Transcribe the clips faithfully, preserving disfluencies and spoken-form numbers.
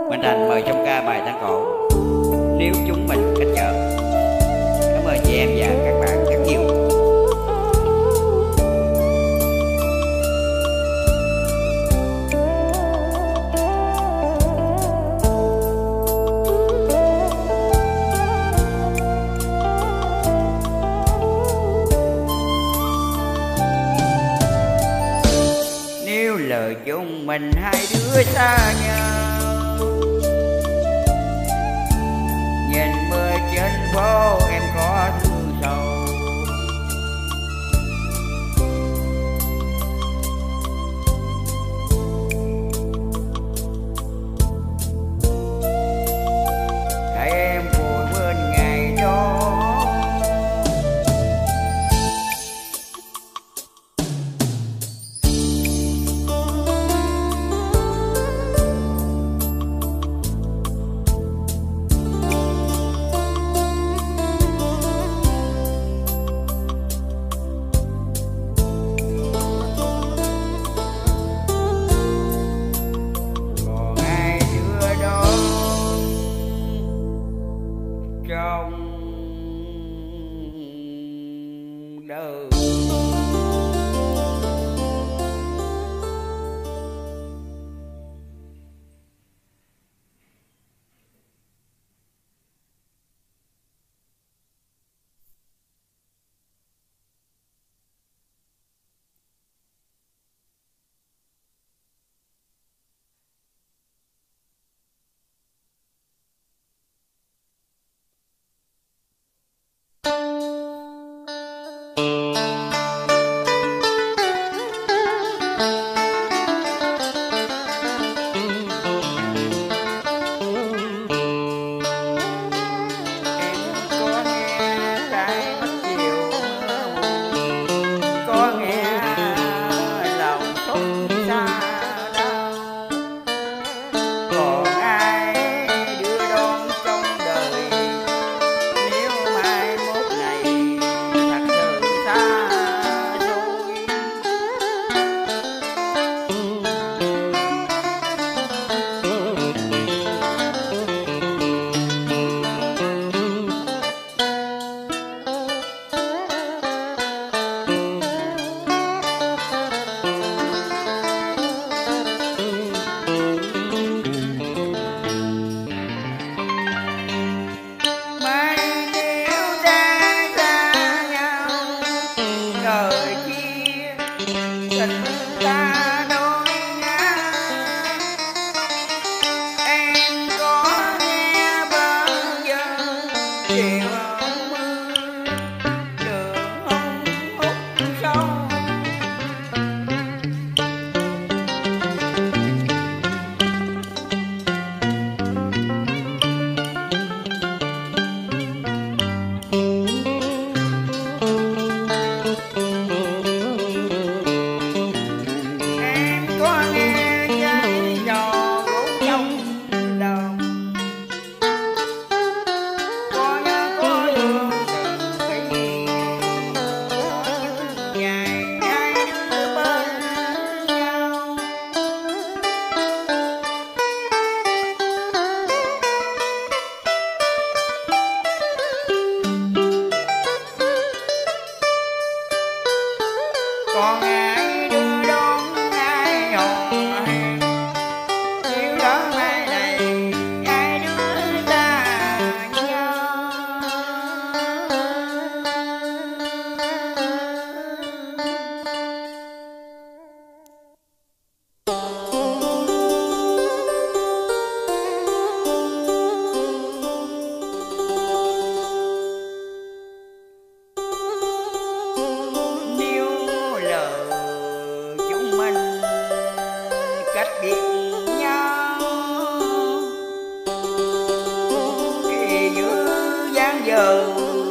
Minh Thành mời trong ca bài than cổ Nếu chúng mình cách chợ. Cảm ơn chị em và các bạn rất nhiều. Nếu lời chúng mình hai đứa xa nhau, nhìn mưa trên phố em có thương sầu. Hãy em vui bên ngày đó. Trong đời còn ai đưa đón ai hò hẹn, yêu đó mai này ai đưa ta nhau. Cách biệt nhau kỳ như dáng giờ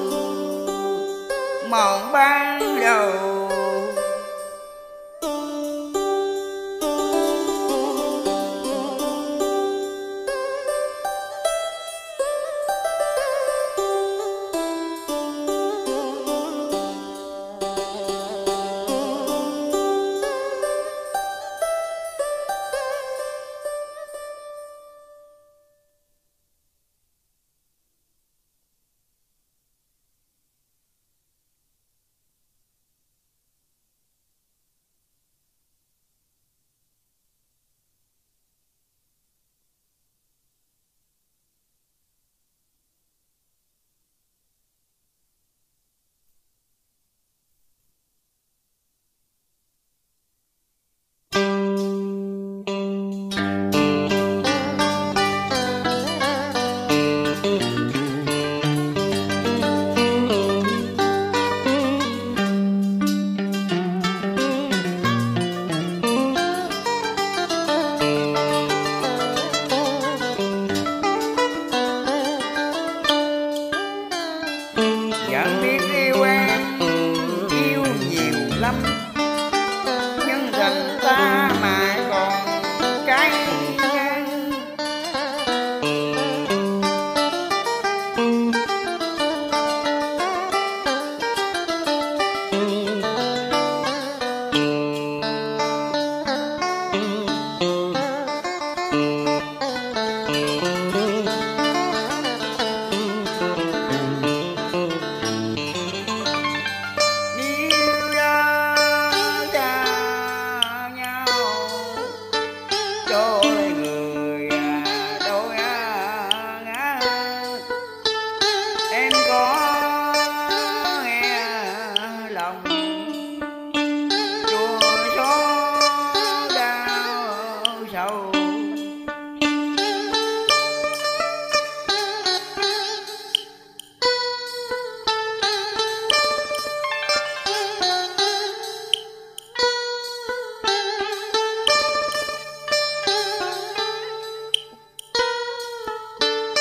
mòn ban đầu,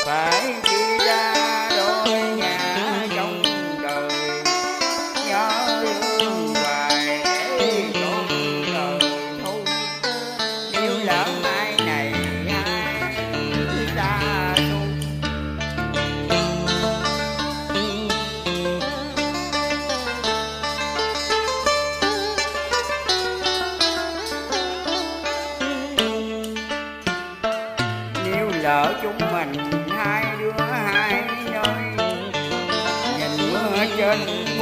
phải chia ra đôi ngả trong đời, nhớ thương hoài để trọn đời thôi. Nếu lỡ mai này hai ta xôi, nếu lỡ chúng mình hai đứa hai nơi, nhìn mưa trên